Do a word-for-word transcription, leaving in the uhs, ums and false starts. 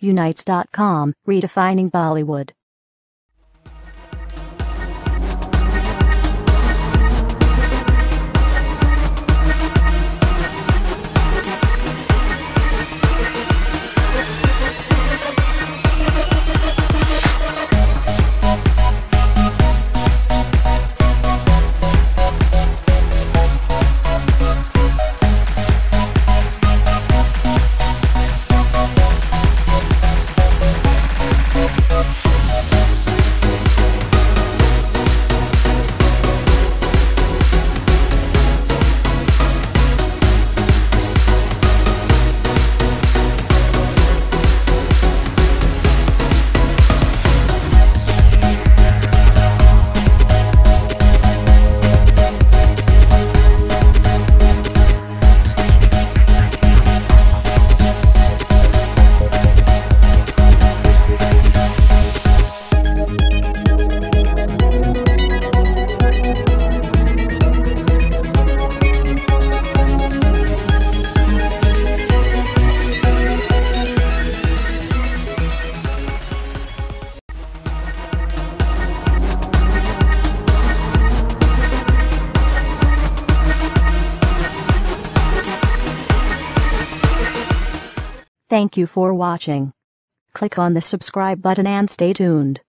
Unites dot com, redefining Bollywood. Thank you for watching. Click on the subscribe button and stay tuned.